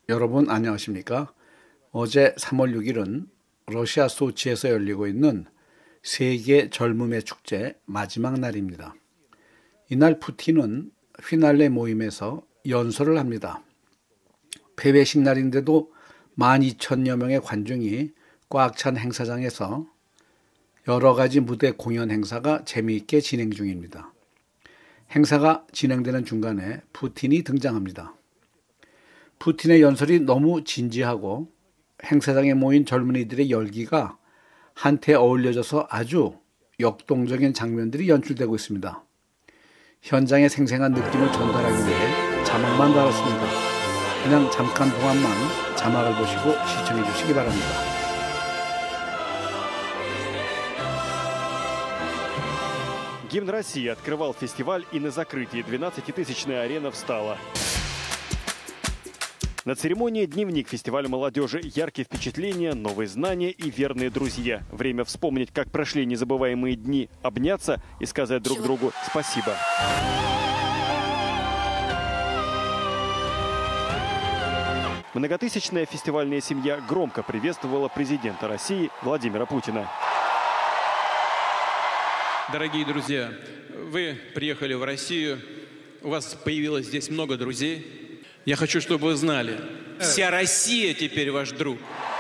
여러분 안녕하십니까? 어제 3월 6일은 러시아 소치에서 열리고 있는 세계 젊음의 축제 마지막 날입니다. 이날 푸틴은 휘날레 모임에서 연설을 합니다. 폐회식 날인데도 12,000여 명의 관중이 꽉 찬 행사장에서 여러 가지 무대 공연 행사가 재미있게 진행 중입니다. 행사가 진행되는 중간에 푸틴이 등장합니다. 푸틴의 연설이 너무 진지하고 행사장에 모인 젊은이들의 열기가 한테 어울려져서 아주 역동적인 장면들이 연출되고 있습니다. 현장의 생생한 느낌을 전달하기 위해 자막만 달았습니다. 그냥 잠깐 동안만 자막을 보시고 시청해 주시기 바랍니다. Гимн России открывал фестиваль, и на закрытии 12-тысячная арена встала. На церемонии дневник фестиваля молодежи, яркие впечатления, новые знания и верные друзья. Время вспомнить, как прошли незабываемые дни, обняться и сказать друг другу спасибо. Многотысячная фестивальная семья громко приветствовала президента России Владимира Путина. Дорогие друзья, вы приехали в Россию, у вас появилось здесь много друзей. Я хочу, чтобы вы знали, вся Россия теперь ваш друг.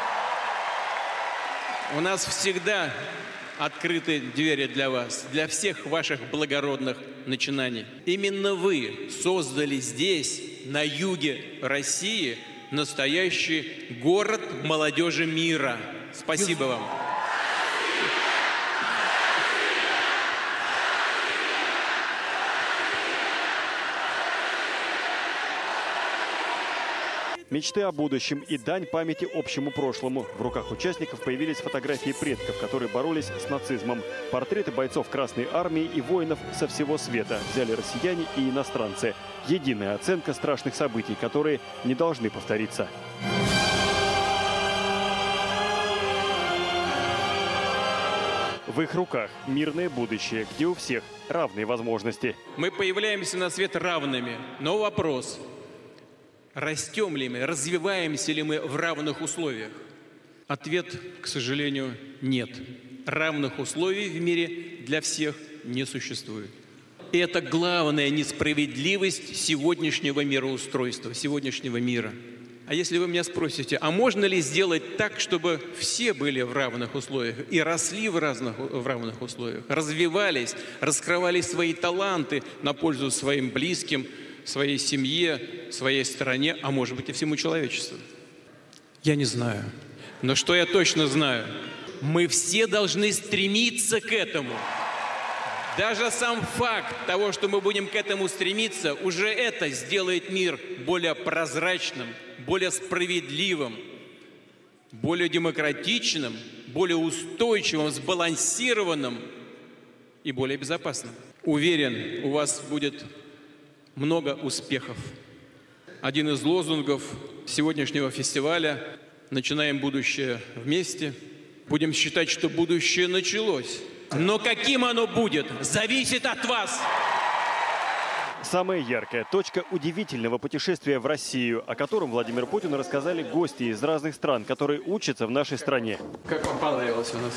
У нас всегда открыты двери для вас, для всех ваших благородных начинаний. Именно вы создали здесь, на юге России, настоящий город молодежи мира. Спасибо вам. Мечты о будущем и дань памяти общему прошлому. В руках участников появились фотографии предков, которые боролись с нацизмом. Портреты бойцов Красной Армии и воинов со всего света взяли россияне и иностранцы. Единая оценка страшных событий, которые не должны повториться. В их руках мирное будущее, где у всех равные возможности. Мы появляемся на свет равными, но вопрос: растем ли мы, развиваемся ли мы в равных условиях? Ответ, к сожалению, нет. Равных условий в мире для всех не существует. И это главная несправедливость сегодняшнего мироустройства, сегодняшнего мира. А если вы меня спросите, а можно ли сделать так, чтобы все были в равных условиях и росли в равных условиях, развивались, раскрывали свои таланты на пользу своим близким, своей семье, своей стране, а может быть и всему человечеству? Я не знаю. Но что я точно знаю? Мы все должны стремиться к этому. Даже сам факт того, что мы будем к этому стремиться, уже это сделает мир более прозрачным, более справедливым, более демократичным, более устойчивым, сбалансированным и более безопасным. Уверен, у вас будет много успехов. Один из лозунгов сегодняшнего фестиваля «Начинаем будущее вместе». Будем считать, что будущее началось. Но каким оно будет, зависит от вас. Самая яркая точка удивительного путешествия в Россию, о котором Владимир Путин рассказали гости из разных стран, которые учатся в нашей стране. Как вам понравилось у нас?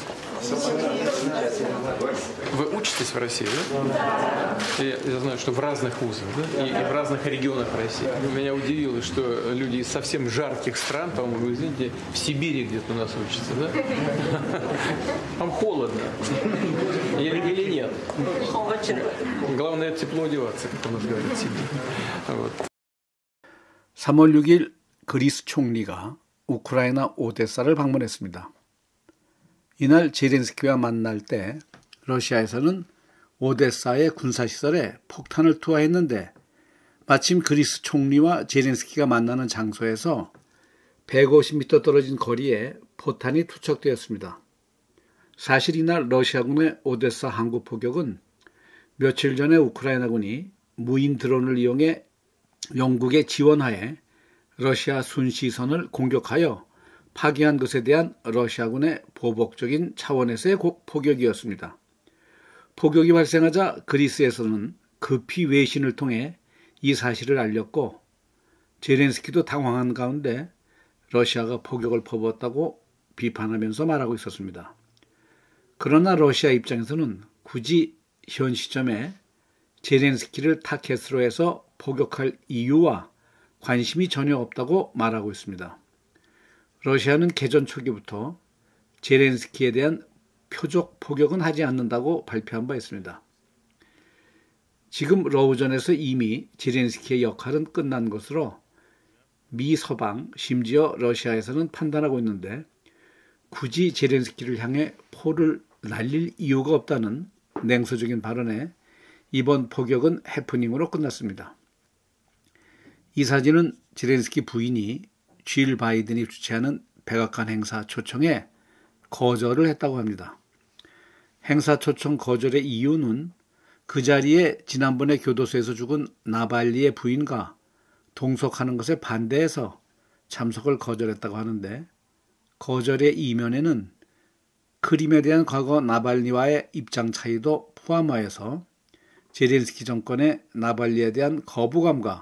Вы учитесь в России, да? Я знаю, что в разных вузах, да? И в разных регионах России. Меня удивило, что люди из совсем жарких стран, по-моему, вы извините, в Сибири где-то у нас учатся, да? Там холодно. Или нет? Главное тепло одеваться, как у нас говорят в Сибири. Вот. 3월 6일 그리스 총리가 우크라이나 오데사를 방문했습니다. 이날 제렌스키와 만날 때 러시아에서는 오데사의 군사시설에 폭탄을 투하했는데 마침 그리스 총리와 제렌스키가 만나는 장소에서 150m 떨어진 거리에 포탄이 투척되었습니다. 사실 이날 러시아군의 오데사 항구 포격은 며칠 전에 우크라이나군이 무인 드론을 이용해 영국의 지원하에 러시아 순시선을 공격하여 파괴한 것에 대한 러시아군의 보복적인 차원에서의 포격이었습니다. 포격이 발생하자 그리스에서는 급히 외신을 통해 이 사실을 알렸고 제렌스키도 당황한 가운데 러시아가 포격을 퍼부었다고 비판하면서 말하고 있었습니다. 그러나 러시아 입장에서는 굳이 현 시점에 제렌스키를 타겟으로 해서 포격할 이유와 관심이 전혀 없다고 말하고 있습니다. 러시아는 개전 초기부터 제렌스키에 대한 표적 포격은 하지 않는다고 발표한 바 있습니다. 지금 러우전에서 이미 제렌스키의 역할은 끝난 것으로 미 서방, 심지어 러시아에서는 판단하고 있는데 굳이 제렌스키를 향해 포를 날릴 이유가 없다는 냉소적인 발언에 이번 포격은 해프닝으로 끝났습니다. 이 사진은 제렌스키 부인이 질 바이든이 주최하는 백악관 행사 초청에 거절을 했다고 합니다. 행사 초청 거절의 이유는 그 자리에 지난번에 교도소에서 죽은 나발리의 부인과 동석하는 것에 반대해서 참석을 거절했다고 하는데 거절의 이면에는 크림에 대한 과거 나발리와의 입장 차이도 포함하여서 제렌스키 정권의 나발리에 대한 거부감과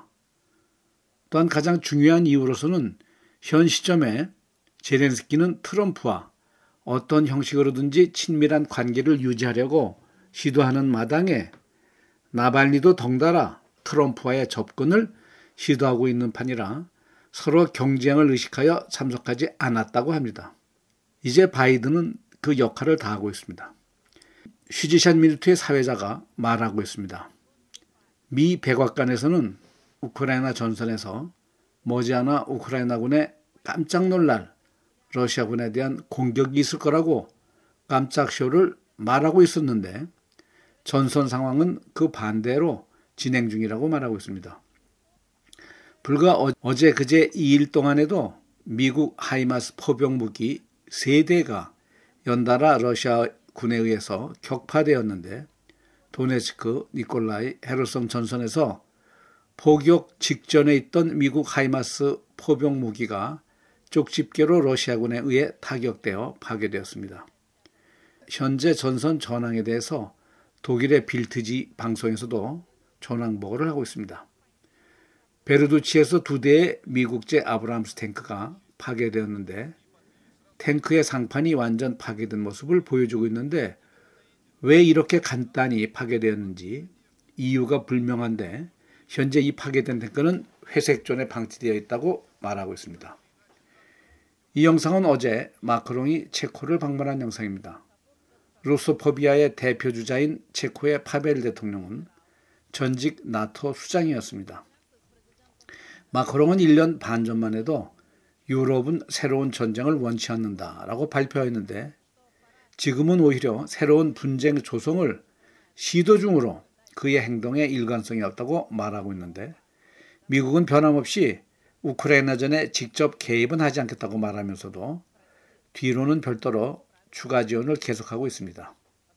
또한 가장 중요한 이유로서는 현 시점에 제렌스키는 트럼프와 어떤 형식으로든지 친밀한 관계를 유지하려고 시도하는 마당에 나발리도 덩달아 트럼프와의 접근을 시도하고 있는 판이라 서로 경쟁을 의식하여 참석하지 않았다고 합니다. 이제 바이든은 그 역할을 다하고 있습니다. 쉬지샨 미누트의 사회자가 말하고 있습니다. 미 백악관에서는 우크라이나 전선에서 머지않아 우크라이나군에 깜짝 놀랄 러시아군에 대한 공격이 있을 거라고 깜짝 쇼를 말하고 있었는데 전선 상황은 그 반대로 진행 중이라고 말하고 있습니다. 불과 어제 그제 2일 동안에도 미국 하이마스 포병 무기 3대가 연달아 러시아 군에 의해서 격파되었는데 도네츠크, 니콜라이, 헤르손 전선에서 포격 직전에 있던 미국 하이마스 포병 무기가 쪽집게로 러시아군에 의해 타격되어 파괴되었습니다. 현재 전선 전황에 대해서 독일의 빌트지 방송에서도 전황 보고를 하고 있습니다. 베르두치에서 2대의 미국제 아브람스 탱크가 파괴되었는데 탱크의 상판이 완전 파괴된 모습을 보여주고 있는데 왜 이렇게 간단히 파괴되었는지 이유가 불명한데 현재 이 파괴된 탱크는 회색존에 방치되어 있다고 말하고 있습니다. 이 영상은 어제 마크롱이 체코를 방문한 영상입니다. 루소포비아의 대표주자인 체코의 파벨 대통령은 전직 나토 수장이었습니다. 마크롱은 1년 반 전만 해도 유럽은 새로운 전쟁을 원치 않는다라고 발표했는데 지금은 오히려 새로운 분쟁 조성을 시도 중으로 그의 행동에 일관성이 없다고 말하고 있는데 미국은 변함없이 우크라이나전에 직접 개입은 하지 않겠다고 말하면서도 뒤로는 별도로 추가 지원을 계속하고 있습니다.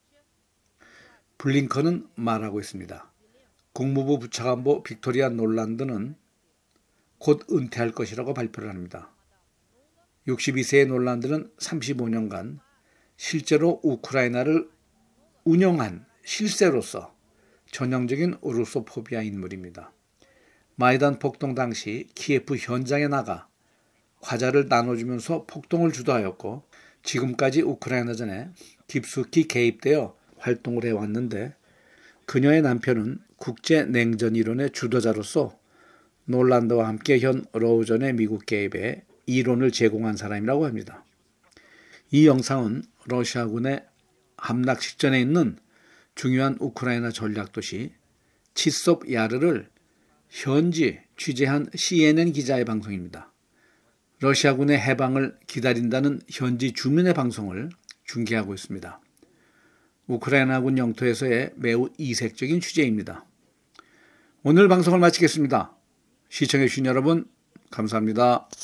블링컨은 말하고 있습니다. 국무부 부차관보 빅토리아 놀란드는 곧 은퇴할 것이라고 발표를 합니다. 62세의 놀란드는 35년간 실제로 우크라이나를 운영한 실세로서 전형적인 루소포비아 인물입니다. 마이단 폭동 당시 키예프 현장에 나가 과자를 나눠주면서 폭동을 주도하였고 지금까지 우크라이나전에 깊숙이 개입되어 활동을 해왔는데 그녀의 남편은 국제냉전 이론의 주도자로서 놀란드와 함께 현 러우전의 미국 개입에 이론을 제공한 사람이라고 합니다. 이 영상은 러시아군의 함락 직전에 있는 중요한 우크라이나 전략도시 치소브야르를 현지 취재한 CNN 기자의 방송입니다. 러시아군의 해방을 기다린다는 현지 주민의 방송을 중계하고 있습니다. 우크라이나군 영토에서의 매우 이색적인 취재입니다. 오늘 방송을 마치겠습니다. 시청해주신 여러분 감사합니다.